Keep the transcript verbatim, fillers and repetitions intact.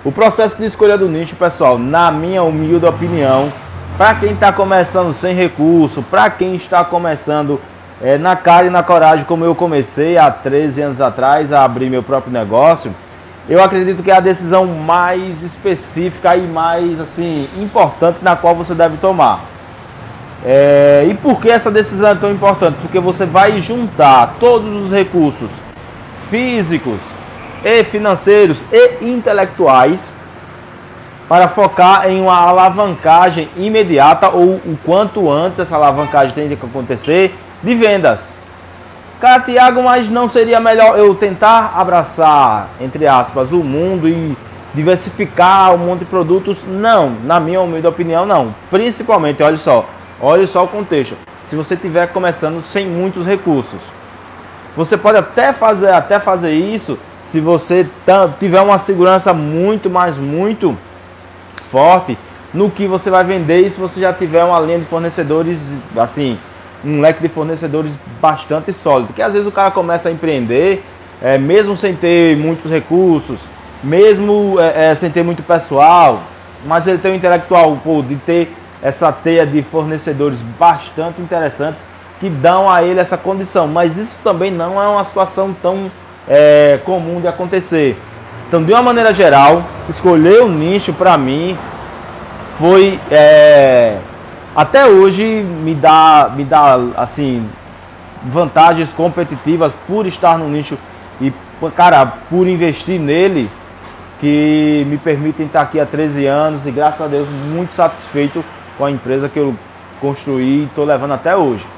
O processo de escolha do nicho, pessoal, na minha humilde opinião, para quem está começando sem recurso, para quem está começando é, na cara e na coragem, como eu comecei há treze anos atrás a abrir meu próprio negócio, eu acredito que é a decisão mais específica e mais assim importante na qual você deve tomar. É, e por que essa decisão é tão importante? Porque você vai juntar todos os recursos físicos e financeiros e intelectuais para focar em uma alavancagem imediata, ou o quanto antes essa alavancagem tem que acontecer, de vendas. Cara, Thiago, mas não seria melhor eu tentar abraçar, entre aspas, o mundo e diversificar um monte de produtos? Não, na minha humilde opinião, não. Principalmente, olha só, olha só o contexto. Se você estiver começando sem muitos recursos, você pode até fazer, até fazer isso se você tiver uma segurança muito, mas muito forte no que você vai vender, e se você já tiver uma linha de fornecedores, assim, um leque de fornecedores bastante sólido. Porque às vezes o cara começa a empreender, é, mesmo sem ter muitos recursos, mesmo é, é, sem ter muito pessoal, mas ele tem o intelectual, pô, de ter essa teia de fornecedores bastante interessantes que dão a ele essa condição. Mas isso também não é uma situação tão é, comum de acontecer. Então, de uma maneira geral, escolher o nicho para mim foi é, até hoje me dá, me dá assim, vantagens competitivas por estar no nicho e, cara, por investir nele, que me permitem estar aqui há treze anos e, graças a Deus, muito satisfeito com a empresa que eu construí e estou levando até hoje.